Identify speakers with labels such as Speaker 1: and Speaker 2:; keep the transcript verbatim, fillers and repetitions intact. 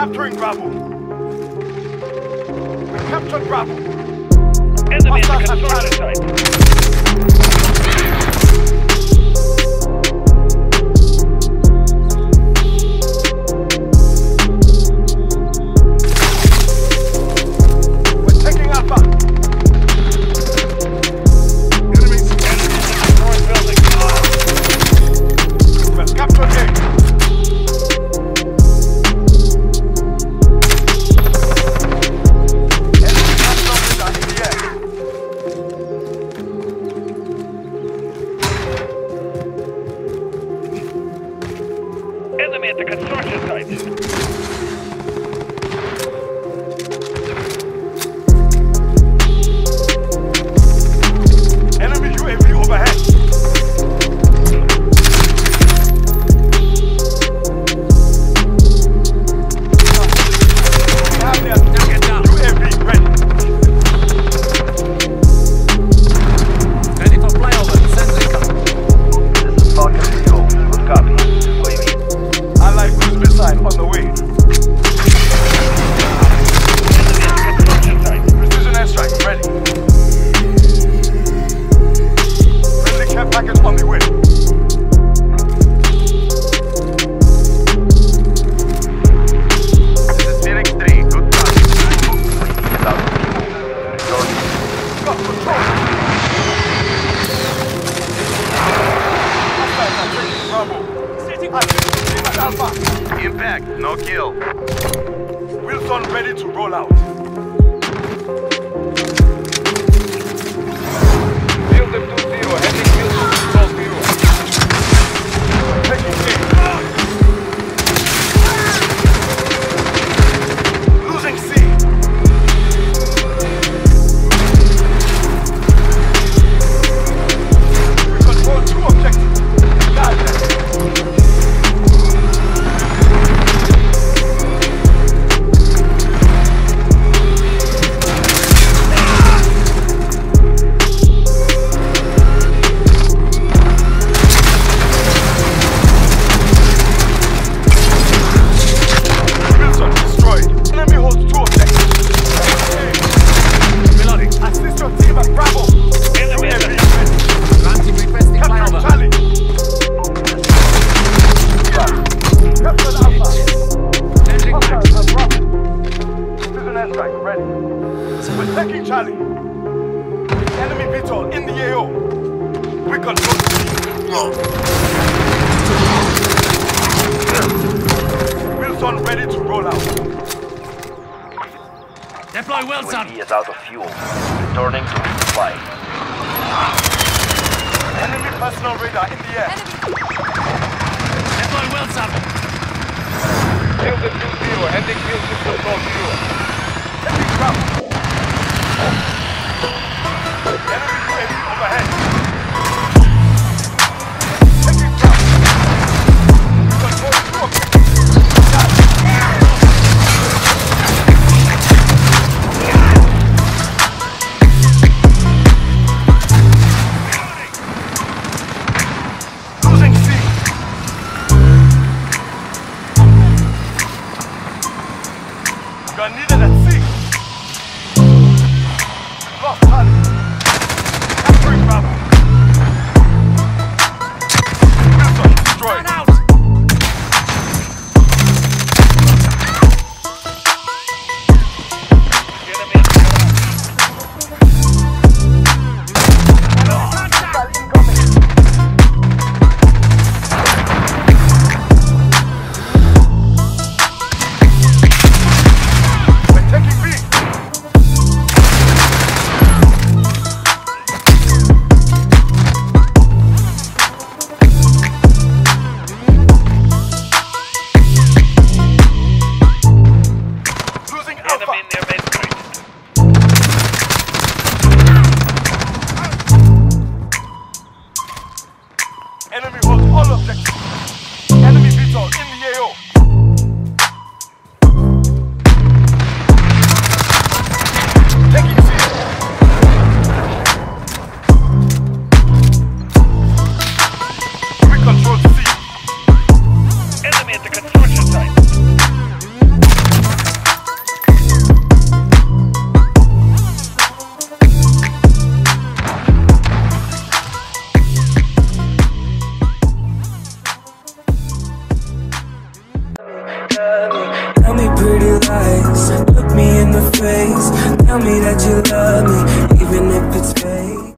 Speaker 1: capturing Bravo. We captured Bravo.
Speaker 2: Enemy at the construction site. Enemy at the construction site.
Speaker 1: Enemy U A V overhead. We have their U A V ready.
Speaker 3: Ready for flyover. Send Lincoln.
Speaker 4: This is Falcon Zero. Good copy. U A V.
Speaker 1: Allied cruise missile on the way.
Speaker 2: Enemy at the construction site.
Speaker 1: Precision airstrike ready. Friendly care package on the way.
Speaker 4: This is Phoenix three. Good copy. Without returning.
Speaker 1: Got control. Hostiles are taking Bravo. I see at Alpha.
Speaker 4: Impact. No kill.
Speaker 1: Wilson ready to roll out.
Speaker 2: Field of two zero. Heading field to control zero.
Speaker 1: Taking aim. Losing C. We control two objectives. Guard them. Wilson destroyed. Enemy holds two objectives.
Speaker 3: Reloading.
Speaker 1: Assist your team at Bravo.
Speaker 2: Enemy at the
Speaker 3: Granting requesting
Speaker 1: Capture
Speaker 3: flyover.
Speaker 1: Charlie. Capture Alpha.
Speaker 3: Sending back.
Speaker 1: Hostiles at Bravo. Precision airstrike ready. We're taking Charlie. Enemy V TOL in the A O. We control Wilson ready to roll out.
Speaker 3: Deploy
Speaker 4: U A
Speaker 3: Wilson.
Speaker 4: V is out of fuel. Returning to resupply.
Speaker 1: Enemy personal radar in the air.
Speaker 3: Deploy Wilson.
Speaker 2: Field of two zero. Heading field to control zero.
Speaker 1: Taking Bravo. Enemy U A V overhead. Taking Bravo. We control two objectives. Losing C. You are needed at C. Lost Charlie. Capturing Bravo. Wilson destroyed.
Speaker 3: Run out.
Speaker 2: Enemy at the
Speaker 1: Missile incoming. We're taking B. Losing Alpha.
Speaker 2: enemy near main street.
Speaker 1: Enemy holds all objectives. Enemy V TOL in the A O. Taking C. We control C.
Speaker 2: Enemy at the construction site.
Speaker 5: Tell me that you love me.